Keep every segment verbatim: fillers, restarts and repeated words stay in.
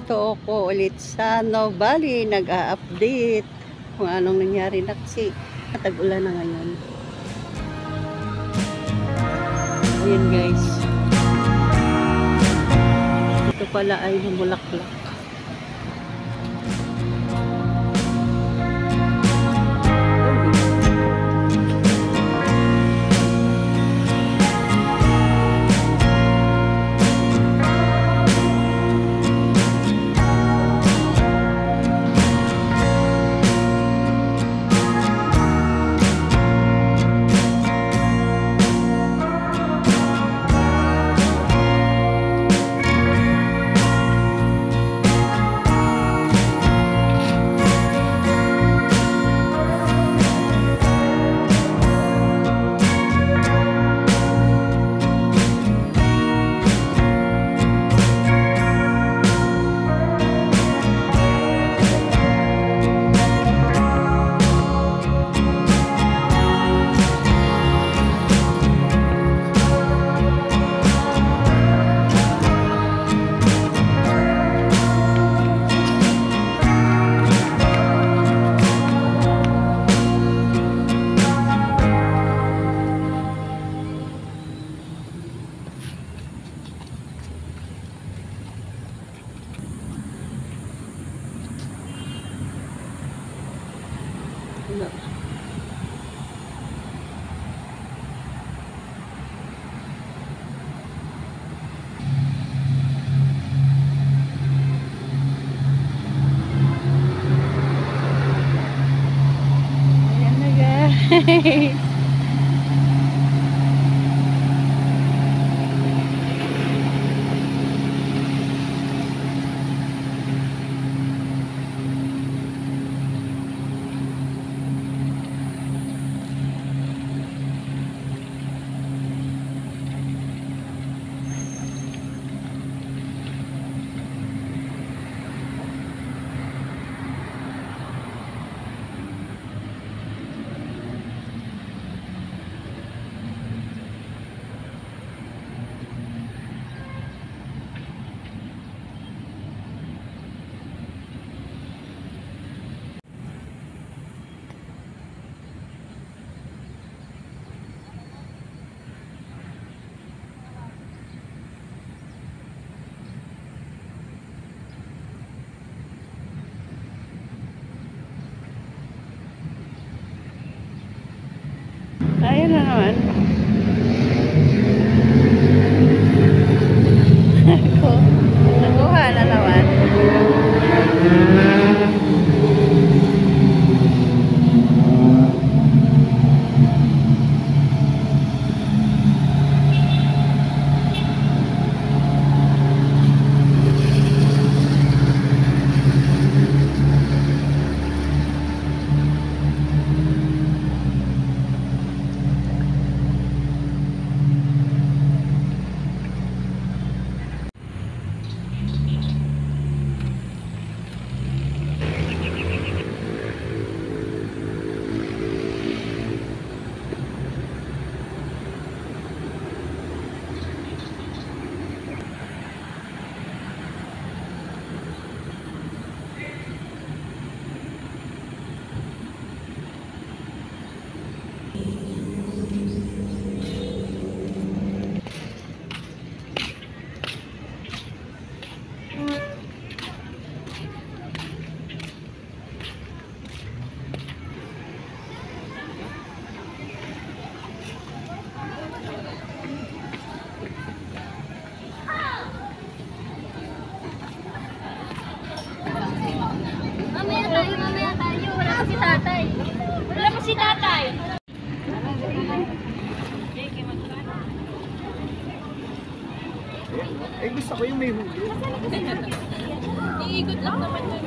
nandito ako ulit sa Nuvali, nag-a-update kung anong nangyari na kasi tag-ulan na ngayon. Ayan guys, ito pala ay namulaklak. No. Ayan na guys. Ayan na naman. Ako, nakuha na naman. Mamaya tayo, mamaya tayo. Wala pa si tatay. Wala pa si tatay. Eh, gusto ko yung may huli. Iikot lang naman yun.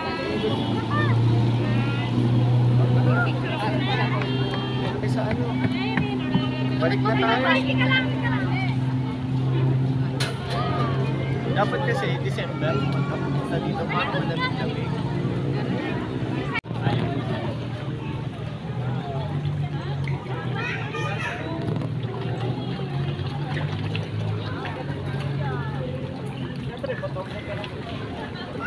Eh, sa ano? Balik na tayo. Dapat kasi December. Sa dito parang malamig-lamig. Siyempre, photo ka lang.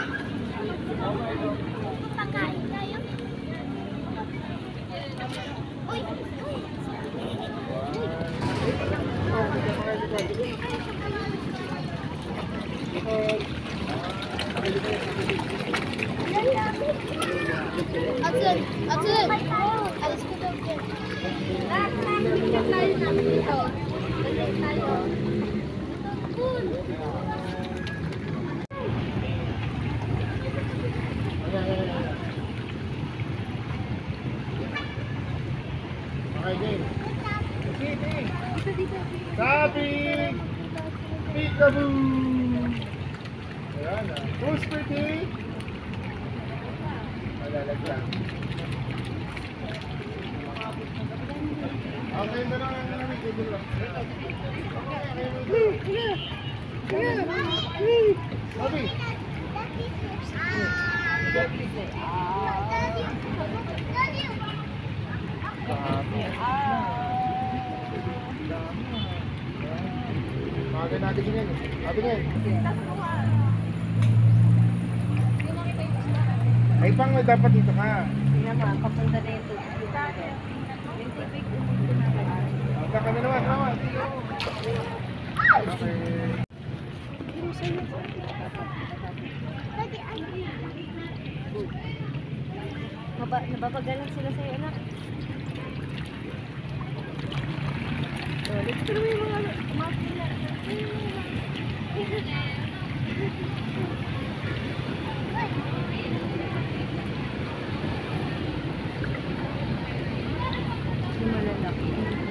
Atsun! Atsun! Alis ko daw dyan. Lahat tayo namin dito. Lahat tayo. Atsun! Okay, game. Sabi! Peekaboo! Ayan ah. Who's pretty? Malalagyan. Okay, ito na lang namin. Table lang. Sabi! Maga natin yan. Sabi niyan. Ay pang dapat dito ka. Kaya mga kapunta na ito. Punta kami naman, naman. Okay. Naba, nababagalan sila sa'yo, anak. Oh, let's go yung mga makina. Malalaki.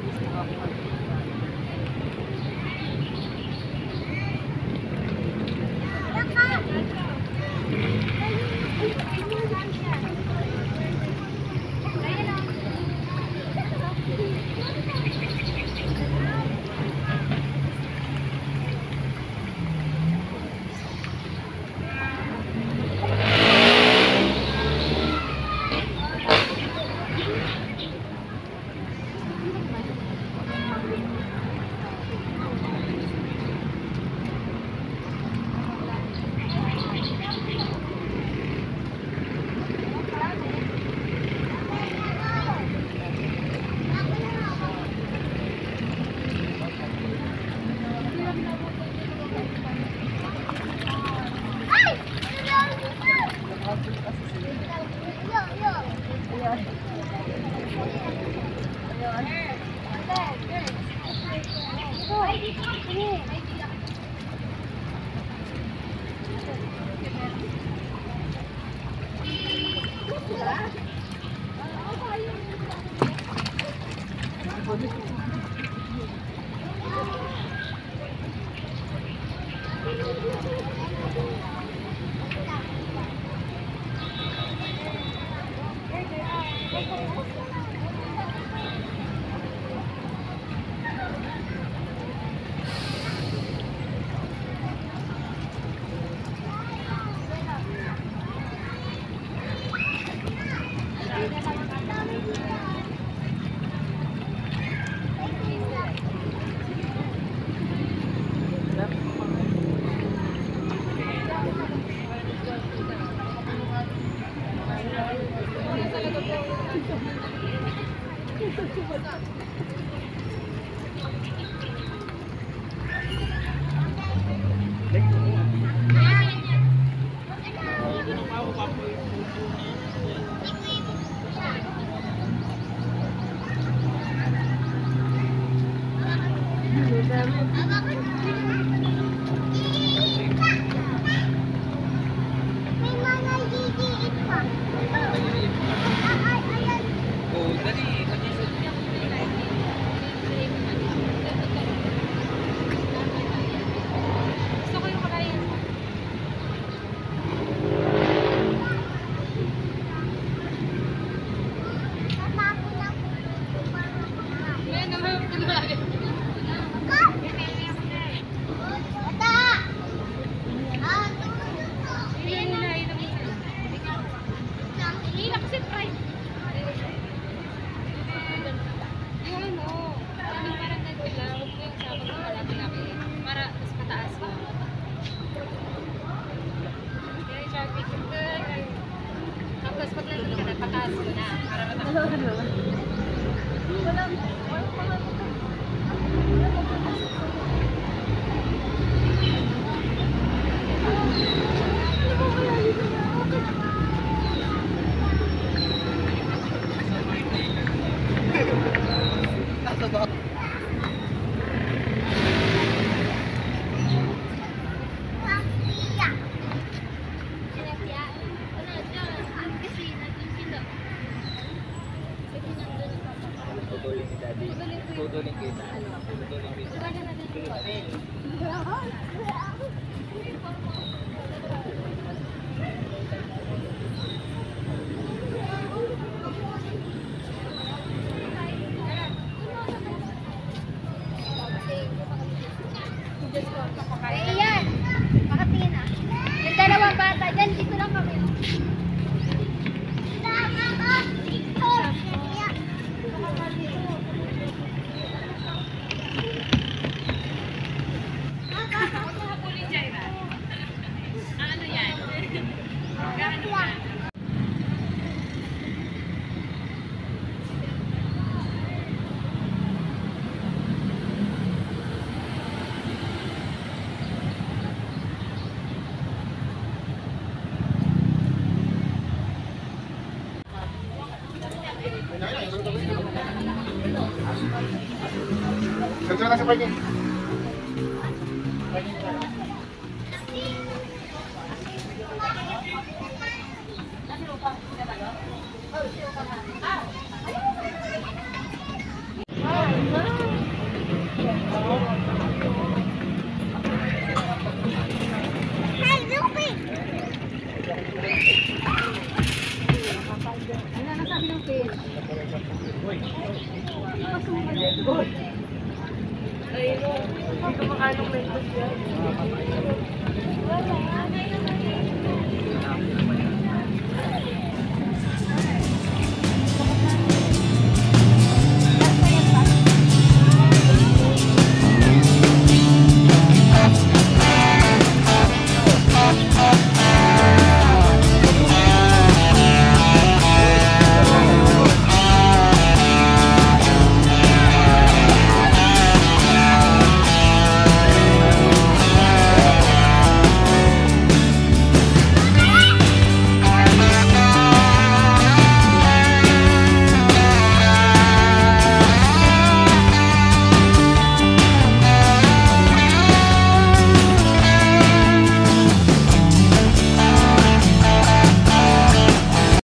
Tapos pag nandun ka na, pataas mo na. Para mataas. Putulin si daddy. Putulin kita. Putulin kita. Eh, iyan. Makatingin ah. Yung dalawang bata dyan, dito lang kami. Sensor na sa parking. Ay, no. Hindi ko makanong mentos yan. Wala.